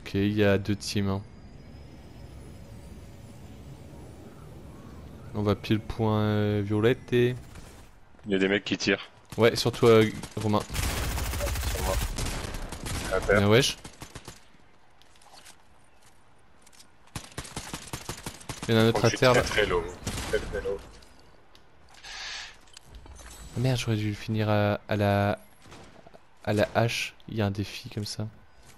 Ok, il y a 2 teams. Hein. On va pile point violette et... Il y a des mecs qui tirent. Ouais, sur toi Romain. Sur moi. À terre. Bien wesh. Il y en a un autre à terre là. Très low. Très low. Oh, merde, j'aurais dû le finir à la hache. Il y a un défi comme ça.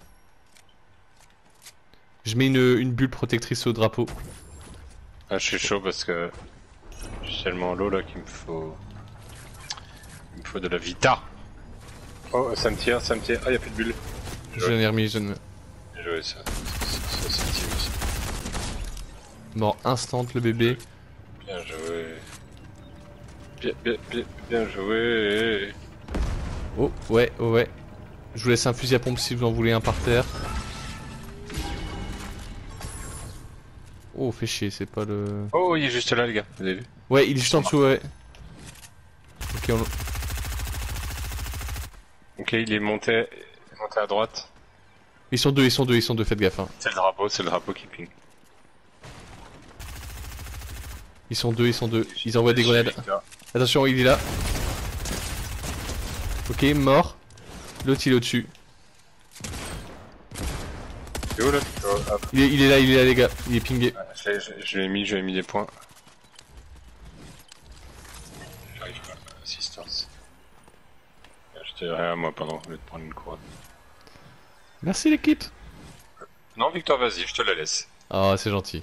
Je mets une bulle protectrice au drapeau. Ah, je suis chaud parce que je suis tellement low là qu'il me faut. Il me faut de la vita. Oh, ça me tire, ça me tire. Ah, y'a plus de bulles. Je l'ai remis, je ne... Bien joué ça. Ça tire aussi. Mort instant le bébé. Bien joué. Bien joué. Oh ouais, oh ouais. Je vous laisse un fusil à pompe si vous en voulez un par terre. Oh, fait chier, c'est pas le... Oh, il est juste là, les gars. Vous avez vu? Ouais, il est juste en dessous, ouais. Ok, on... Ok, il est monté à droite. Ils sont deux, faites gaffe. Hein. C'est le drapeau qui ping. Ils sont deux. Ils envoient des grenades. Attention, il est là. Ok, mort. L'autre il est au-dessus. C'est où là? Il est là, les gars. Il est pingé. Je lui ai mis des points. J'arrive pas. Assistance. Je te dirai à moi pendant je vais te prendre une couronne. Merci l'équipe. Non, Victor, vas-y, je te la laisse. Oh, c'est gentil.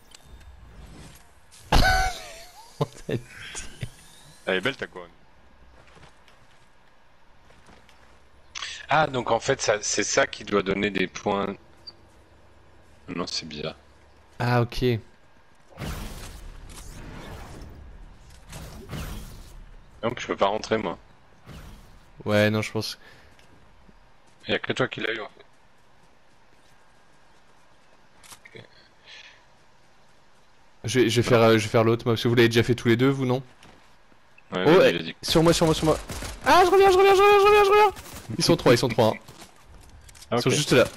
Elle est belle ta couronne. Ah, donc en fait, c'est ça qui doit donner des points. Non, c'est bizarre. Ah, ok. Non, je peux pas rentrer moi. Ouais, non, je pense... Y'a que toi qui l'as eu en fait. Okay. Je vais faire l'autre, moi, parce que vous l'avez déjà fait tous les deux, vous, non? Ouais, Oh, vas-y, vas-y. sur moi. Ah, je reviens. Ils sont trois, hein. Ah, Ils sont ok. juste là.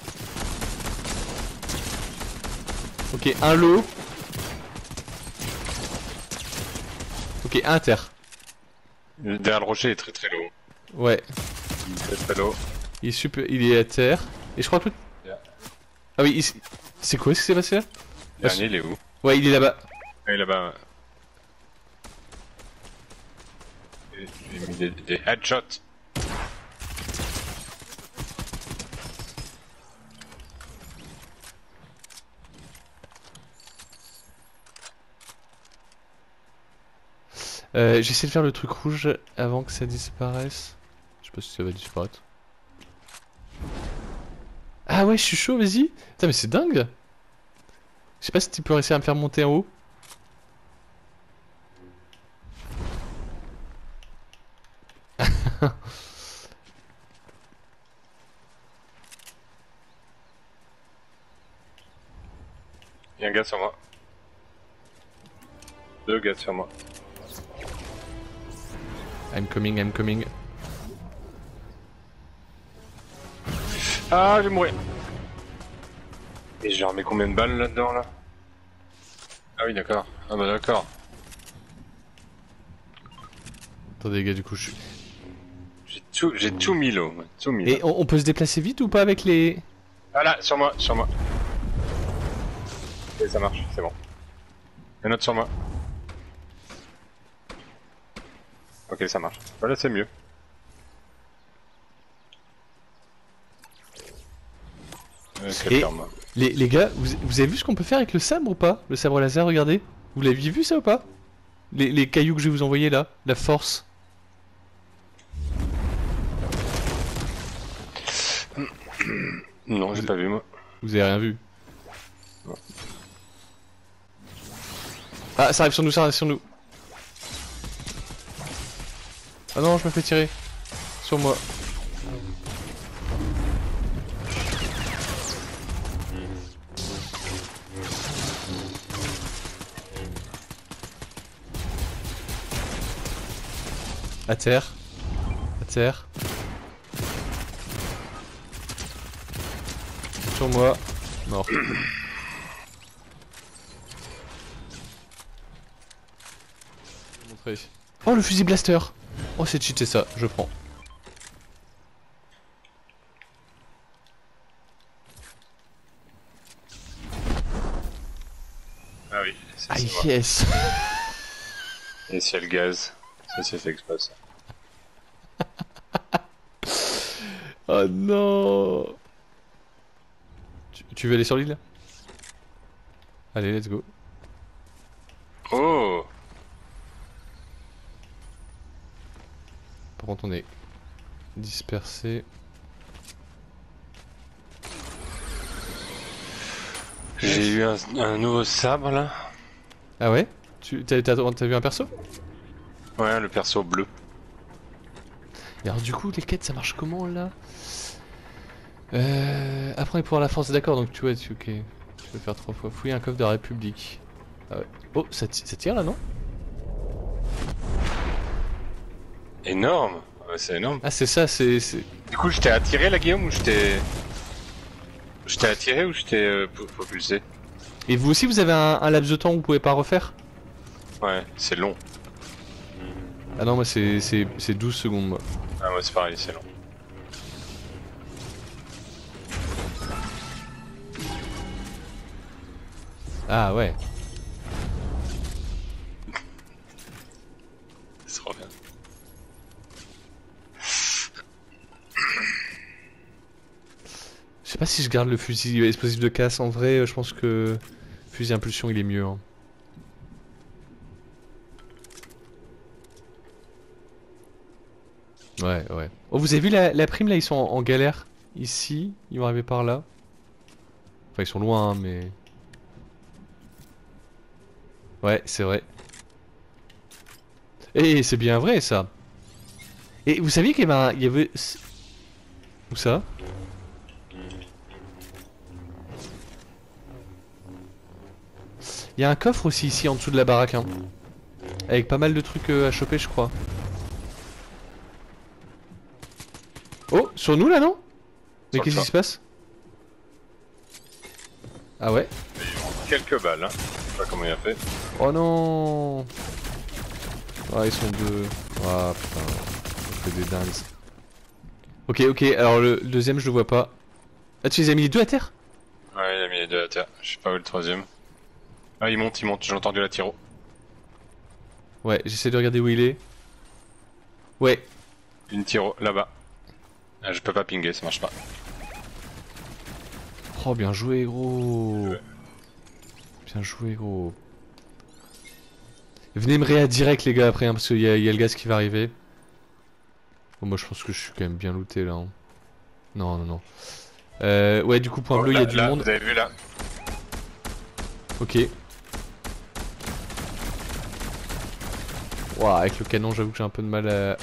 Ok, un lot. Ok, un terre. Derrière le rocher, il est très low. Ouais. Il est très low. Il est super, il est à terre. Et je crois que... Yeah. Ah oui, c'est quoi ce qui s'est passé là? Le dernier, il est où? Ouais, il est là-bas. Ah, il est là-bas. J'ai mis des headshots. J'essaie de faire le truc rouge avant que ça disparaisse. Je sais pas si ça va disparaître. Ah ouais, je suis chaud, vas-y. Putain, mais c'est dingue. Je sais pas si tu peux réussir à me faire monter en haut. Il y a un gars sur moi. 2 gars sur moi. I'm coming. Ah, je vais mourir. Et j'ai remis combien de balles là-dedans là? Ah oui, d'accord. Ah bah d'accord. Attendez les gars, du coup je suis... J'ai tout mis l'eau. Tout mis. Et on peut se déplacer vite ou pas avec les... Ah là, sur moi. Et ça marche, c'est bon. Il y a un autre sur moi. Ok, ça marche. Voilà, c'est mieux. Et les gars, vous avez vu ce qu'on peut faire avec le sabre ou pas? Le sabre laser, regardez. Vous l'aviez vu ça ou pas? Les cailloux que je vais vous envoyer là, la force. Non, j'ai pas vu moi. Vous avez rien vu? Non. Ah, ça arrive sur nous, Ah non, je me fais tirer. Sur moi. À terre. Sur moi. Mort. Oh le fusil blaster. Oh c'est cheaté ça, je prends. Ah oui, Ah yes. Et c'est le gaz. Ça c'est fait exprès ça. Oh non. Tu veux aller sur l'île? Allez, let's go. Oh. Par contre on est dispersé. J'ai eu un nouveau sabre là. Ah ouais? T'as vu un perso? Ouais, le perso bleu. Et alors du coup les quêtes ça marche comment là? Apprendre pour la force, d'accord, donc tu vois, ok. Tu peux faire 3 fois. Fouiller un coffre de la République. Ah ouais. Oh, ça tire là, non? Énorme. Ouais, c'est énorme. Ah c'est ça, c'est... Du coup, je t'ai attiré là, Guillaume, ou je t'ai... Je t'ai attiré ou je t'ai propulsé? Et vous aussi vous avez un laps de temps où vous pouvez pas refaire? Ouais, c'est long. Ah non, moi c'est 12 secondes, moi. Ah ouais, c'est pareil, c'est long. Ah ouais. C'est trop bien. Je sais pas si je garde le fusil explosif de casse, en vrai je pense que... Fusil impulsion il est mieux. Hein. Ouais, ouais. Oh, vous avez vu la prime là, ils sont en galère. Ici, ils vont arriver par là. Enfin, ils sont loin, hein, mais. Ouais, c'est vrai. Et c'est bien vrai ça. Et vous saviez qu'il y avait. Où ça? Il y a un coffre aussi ici en dessous de la baraque. Hein. Avec pas mal de trucs à choper, je crois. Oh, sur nous là, non? Mais qu'est-ce qui se passe? Ah ouais? Quelques balles, hein. Je sais pas comment il a fait. Oh non. Ah, ils sont deux. Ah putain. Je fais des dingues. Ok, ok, alors le deuxième, je le vois pas. Ah, tu les as mis les deux à terre? Ouais, il a mis les deux à terre. Je sais pas où est le troisième. Ah, il monte, j'ai entendu la tiro. Ouais, j'essaie de regarder où il est. Ouais. Une tiro, là-bas. Ah, je peux pas pinguer, ça marche pas. Oh, bien joué, gros. Bien joué, gros. Venez me réa direct, les gars, après, hein, parce qu'il y a le gaz qui va arriver. Bon, moi, je pense que je suis quand même bien looté, là. Hein. Non, non, non. Ouais, du coup, point bleu, il y a du monde. Vous avez vu, là? Ok. Ouah, avec le canon, j'avoue que j'ai un peu de mal à...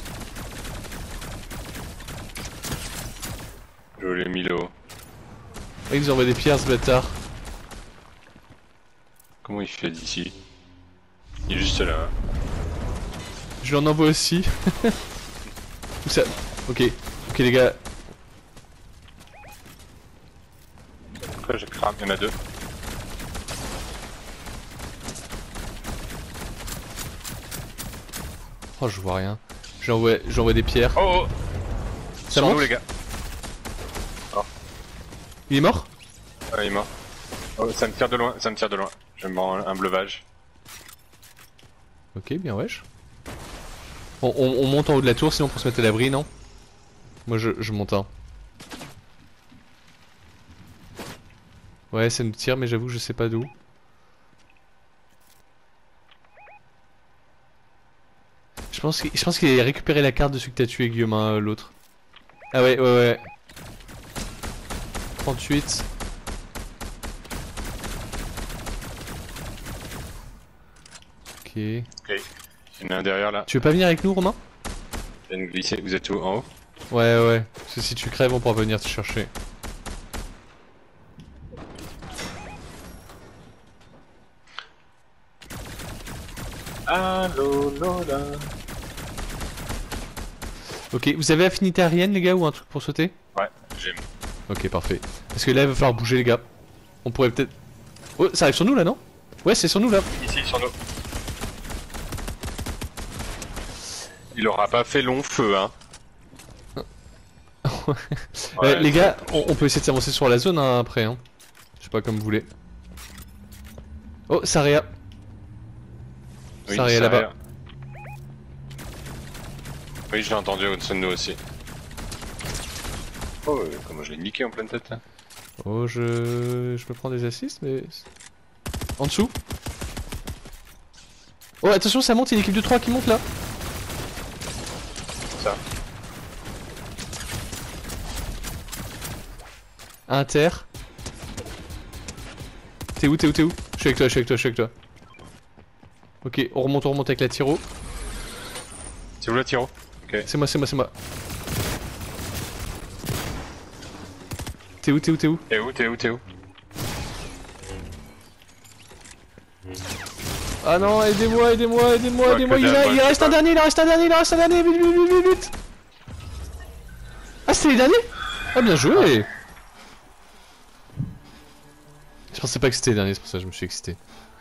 Je l'ai mis là-haut. Ah, il nous envoie des pierres, ce bâtard. Comment il fait d'ici? Il est juste là. Hein. Je lui en envoie aussi. Où ça? Ok, ok les gars. Après je crame, il y en a deux. Oh je vois rien. J'envoie des pierres. Oh, oh. Ça monte, les gars. Oh. Il est mort? Ouais, il est mort. Oh, ça me tire de loin, ça me tire de loin. Je me prends un bleuvage. Ok, bien wesh. On monte en haut de la tour sinon pour se mettre à l'abri, non? Moi je monte un. Ouais, ça me tire, mais j'avoue que je sais pas d'où. Je pense qu'il a récupéré la carte de celui que t'as tué, Guillaume, hein, l'autre. Ah ouais, ouais, ouais. 38. Ok. Ok. Il y en a un derrière là. Tu veux pas venir avec nous, Romain? Je viens de glisser, vous êtes où? En haut? Ouais, ouais. Parce que si tu crèves, on pourra venir te chercher. Allo Lola. Ok, vous avez affinité Ariane, les gars, ou un truc pour sauter? Ouais, j'aime. Ok, parfait. Parce que là, il va falloir bouger, les gars. On pourrait peut-être... Oh, ça arrive sur nous là, non? Ouais, c'est sur nous là. Ici, sur nous. Il aura pas fait long feu, hein. Ouais, Les gars, on peut essayer de s'avancer sur la zone hein, après. Hein. Je sais pas comme vous voulez. Oh, Saria. oui, Saria là-bas. Oui, je l'ai entendu au-dessus de nous aussi. Oh, comment je l'ai niqué en pleine tête là. Oh, je me prends des assists, mais... En dessous. Oh, attention, ça monte, il y a une équipe de 3 qui monte là. Ça. Inter. T'es où? Je suis avec toi. Ok, on remonte avec la tiro. C'est où la tiro? Ok. C'est moi. T'es où? T'es où? Ah non, aidez-moi, il reste un dernier, vite. Ah, c'était les derniers? Ah, bien joué. Je pensais pas que c'était les derniers, c'est pour ça que je me suis excité.